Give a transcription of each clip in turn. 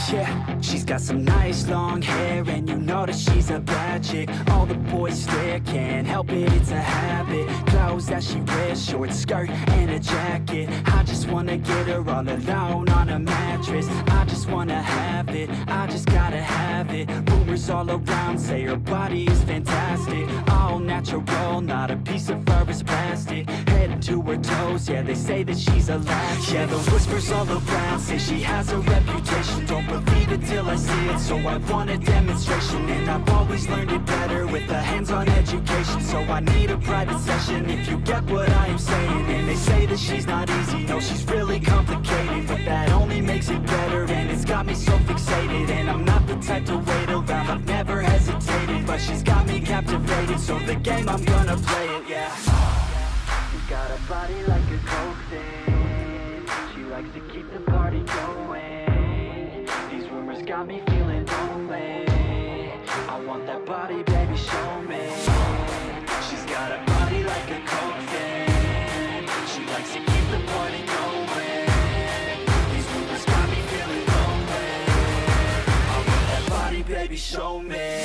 Yeah, she's got some nice long hair, and you know that she's a bad chick. All the boys stare, can't help it, it's a habit. Clothes that she wears, short skirt and a jacket. I just wanna get her all alone on a mattress. I just wanna have it, I just gotta have it. Rumors all around say her body is fantastic. All natural, not a piece of fur is plastic. Head to her toes, yeah, they say that she's a latch. Yeah, the whispers all around say she has a reputation. Don't believe it till I see it, so I want a demonstration. And I've always learned it better with a hands-on education. So I need a private session if you get what I am saying. And they say that she's not easy, no, she's really complicated. But that only makes it better, and it's got me so fixated. And I'm not the type to wait around, I've never hesitated. But she's got me captivated, so the game, I'm gonna play it, yeah. She's got a body like a coke thing. She likes to keep the party going. These rumors got me feeling lonely. I want that body, baby, show me. She's got a body like a coke thing. She likes to keep the party going. These rumors got me feeling lonely. I want that body, baby, show me.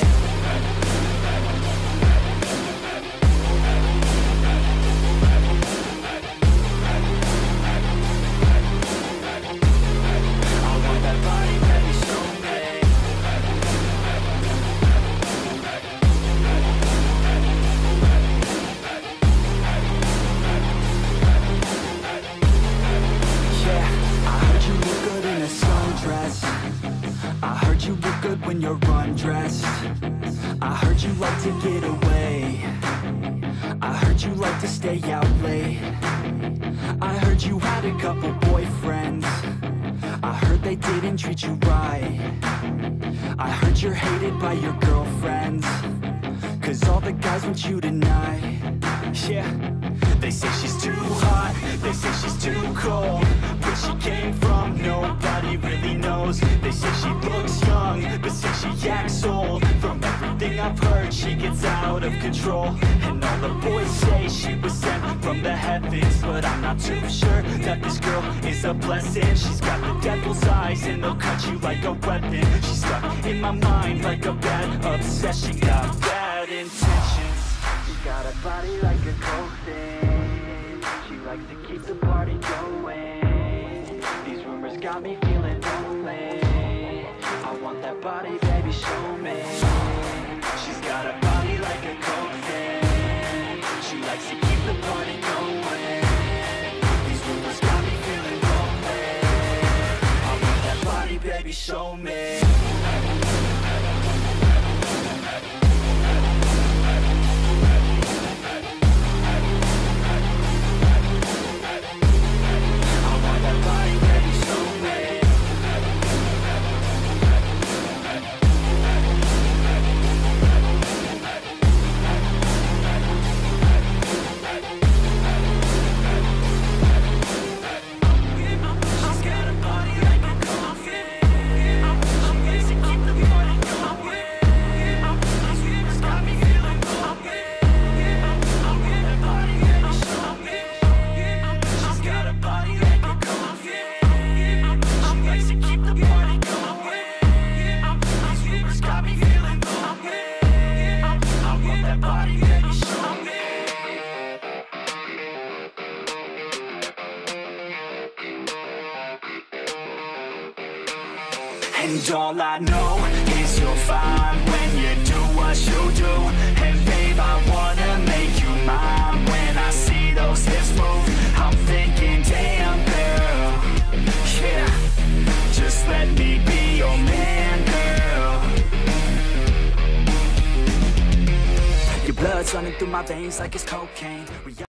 When you're undressed, I heard you like to get away. I heard you like to stay out late. I heard you had a couple boyfriends. I heard they didn't treat you right. I heard you're hated by your girlfriends, 'cause all the guys want you tonight. Yeah, they say she's too hot, they say she's too cold. Where she came from, nobody really knows. They say she looks young, but say she acts old. From everything I've heard, she gets out of control. And all the boys say she was sent from the heavens, but I'm not too sure that this girl is a blessing. She's got the devil's eyes, and they'll cut you like a weapon. She's stuck in my mind like a bad obsession. Got bad intentions. She's got a body like a coke thing. She likes to keep the party going. These rumors got me feeling lonely. I want that body, baby, show me. She's got a body like a coke thing. She likes to keep the party going. These rumors got me feeling lonely. I want that body, baby, show me. And all I know is you're fine when you do what you do. And babe, I wanna make you mine. When I see those hips move, I'm thinking, damn girl, yeah, just let me be your man, girl. Your blood's running through my veins like it's cocaine.